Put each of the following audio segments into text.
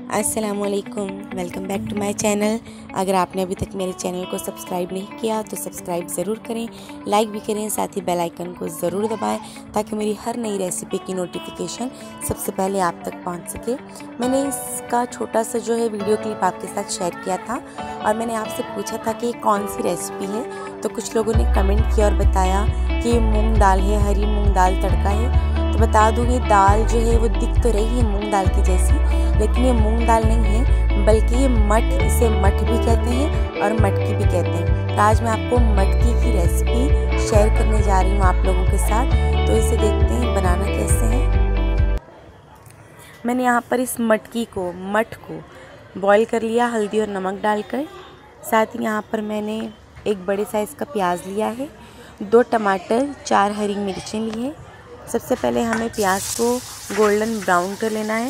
अस्सलामुअलैकुम, welcome back to my channel. अगर आपने अभी तक मेरे चैनल को सब्सक्राइब नहीं किया तो सब्सक्राइब ज़रूर करें, लाइक भी करें, साथ ही बेल आइकन को ज़रूर दबाएं ताकि मेरी हर नई रेसिपी की नोटिफिकेशन सबसे पहले आप तक पहुंच सके। मैंने इसका छोटा सा जो है वीडियो क्लिप आपके साथ शेयर किया था और मैंने आपसे पूछा था कि कौन सी रेसिपी है, तो कुछ लोगों ने कमेंट किया और बताया कि मूँग दाल है, हरी मूँग दाल तड़का है। तो बता दूँ ये दाल जो है वो दिख तो रही है मूँग दाल की जैसी, लेकिन ये मूंग दाल नहीं है बल्कि ये मठ, इसे मठ भी कहते हैं और मटकी भी कहते हैं। तो आज मैं आपको मटकी की रेसिपी शेयर करने जा रही हूँ आप लोगों के साथ। तो इसे देखते हैं बनाना कैसे है। मैंने यहाँ पर इस मठ को बॉईल कर लिया हल्दी और नमक डालकर। साथ ही यहाँ पर मैंने एक बड़े साइज़ का प्याज लिया है, 2 टमाटर, 4 हरी मिर्चें ली हैं। सबसे पहले हमें प्याज को गोल्डन ब्राउन कर लेना है।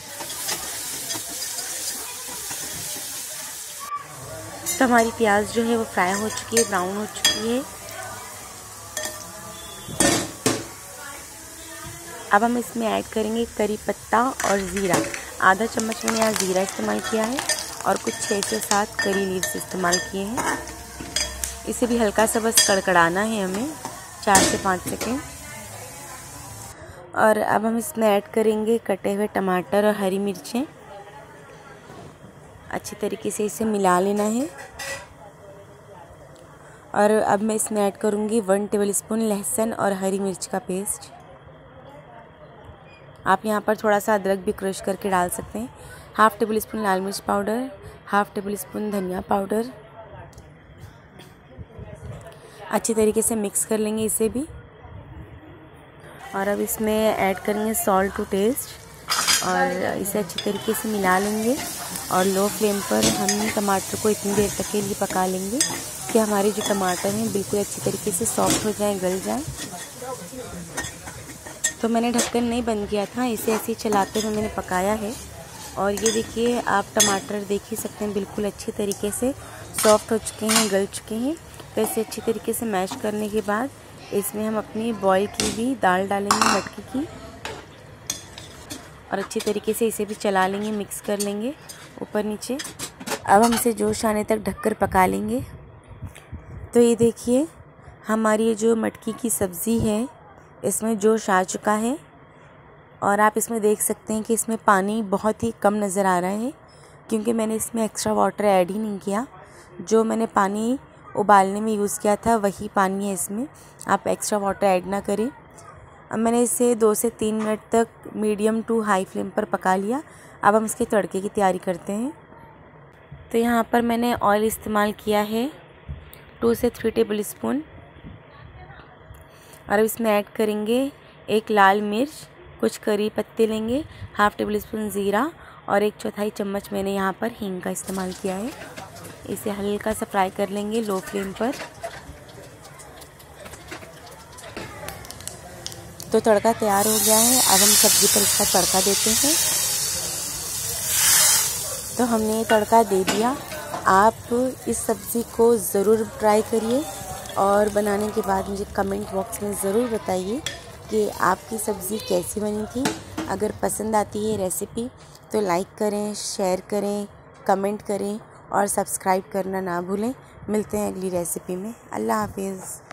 तो हमारी प्याज जो है वो फ्राई हो चुकी है, ब्राउन हो चुकी है। अब हम इसमें ऐड करेंगे करी पत्ता और ज़ीरा। आधा चम्मच मैंने यहाँ ज़ीरा इस्तेमाल किया है और कुछ 6 से 7 करी लीव्स इस्तेमाल किए हैं। इसे भी हल्का सा बस कड़कड़ाना है हमें 4 से 5 सेकेंड। और अब हम इसमें ऐड करेंगे कटे हुए टमाटर और हरी मिर्चें। अच्छी तरीके से इसे मिला लेना है। और अब मैं इसमें ऐड करूँगी 1 टेबलस्पून लहसुन और हरी मिर्च का पेस्ट। आप यहाँ पर थोड़ा सा अदरक भी क्रश करके डाल सकते हैं। 1/2 टेबलस्पून लाल मिर्च पाउडर, 1/2 टेबलस्पून धनिया पाउडर। अच्छी तरीके से मिक्स कर लेंगे इसे भी। और अब इसमें ऐड करेंगे सॉल्ट टू टेस्ट और इसे अच्छी तरीके से मिला लेंगे। और लो फ्लेम पर हम टमाटर को इतनी देर तक के लिए पका लेंगे कि हमारे जो टमाटर हैं बिल्कुल अच्छी तरीके से सॉफ्ट हो जाएं, गल जाएं। तो मैंने ढक्कन नहीं बंद किया था, इसे ऐसे ही चलाते हुए मैंने पकाया है। और ये देखिए, आप टमाटर देख ही सकते हैं बिल्कुल अच्छी तरीके से सॉफ्ट हो चुके हैं, गल चुके हैं। तो इसे अच्छी तरीके से मैश करने के बाद इसमें हम अपनी बॉईल की हुई दाल डालेंगे मटकी की और अच्छी तरीके से इसे भी चला लेंगे, मिक्स कर लेंगे ऊपर नीचे। अब हम इसे जोश आने तक ढककर पका लेंगे। तो ये देखिए, हमारी ये जो मटकी की सब्ज़ी है इसमें जोश आ चुका है और आप इसमें देख सकते हैं कि इसमें पानी बहुत ही कम नज़र आ रहा है क्योंकि मैंने इसमें एक्स्ट्रा वाटर ऐड ही नहीं किया। जो मैंने पानी उबालने में यूज़ किया था वही पानी है इसमें, आप एक्स्ट्रा वाटर ऐड ना करें। अब मैंने इसे 2 से 3 मिनट तक मीडियम टू हाई फ्लेम पर पका लिया। अब हम इसके तड़के की तैयारी करते हैं। तो यहाँ पर मैंने ऑयल इस्तेमाल किया है 2 से 3 टेबलस्पून। और अब इसमें ऐड करेंगे 1 लाल मिर्च, कुछ करी पत्ते लेंगे, 1/2 टेबलस्पून ज़ीरा और 1/4 चम्मच मैंने यहाँ पर हींग का इस्तेमाल किया है। इसे हल्का सा फ्राई कर लेंगे लो फ्लेम पर। तो तड़का तैयार हो गया है। अब हम सब्ज़ी पर इसका तड़का देते हैं। तो हमने तड़का दे दिया। आप इस सब्ज़ी को ज़रूर ट्राई करिए और बनाने के बाद मुझे कमेंट बॉक्स में ज़रूर बताइए कि आपकी सब्ज़ी कैसी बनी थी। अगर पसंद आती है रेसिपी तो लाइक करें, शेयर करें, कमेंट करें और सब्सक्राइब करना ना भूलें। मिलते हैं अगली रेसिपी में। अल्लाह हाफिज़।